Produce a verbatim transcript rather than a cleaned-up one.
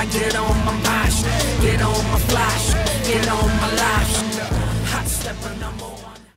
get on my mash, get on my flash, get on my lash. Hot stepping, I'm